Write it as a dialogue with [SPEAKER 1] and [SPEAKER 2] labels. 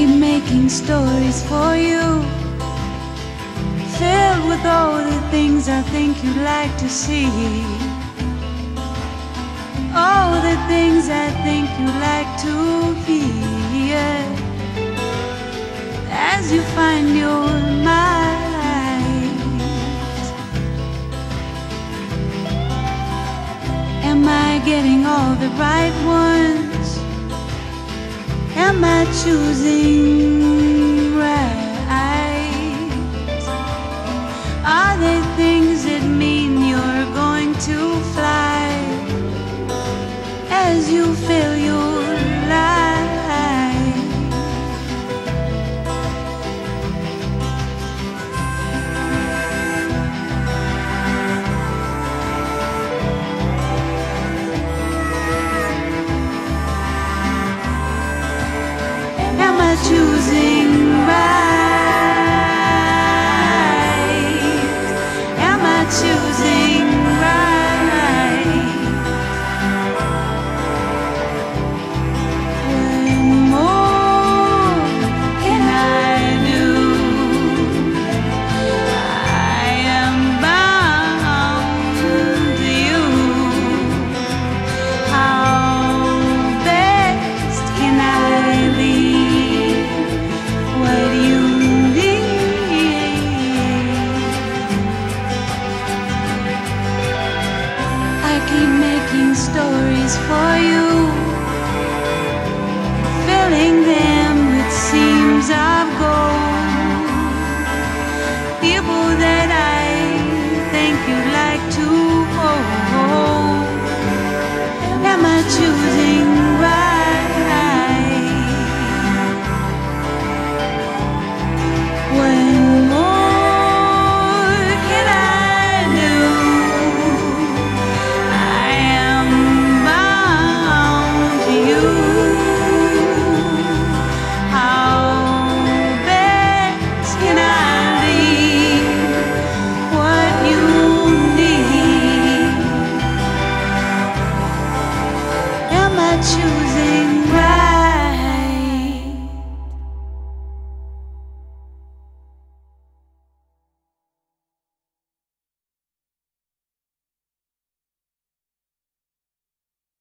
[SPEAKER 1] keep making stories for you, filled with all the things I think you'd like to see, all the things I think you'd like to hear, as you find your mind. Am I getting all the right ones? Am I choosing right? Are they things that mean you're going to fly as you fill your life? Am I choosing right? Am I choosing right? What more can I do? I am bound to you. How best can I be what you need? I keep making stories for you, filling them with seams of gold, people that I think you'd like to hold. Am I choosing right? What more can I do? I am bound to you. How best can I be what you need? Am I choosing right?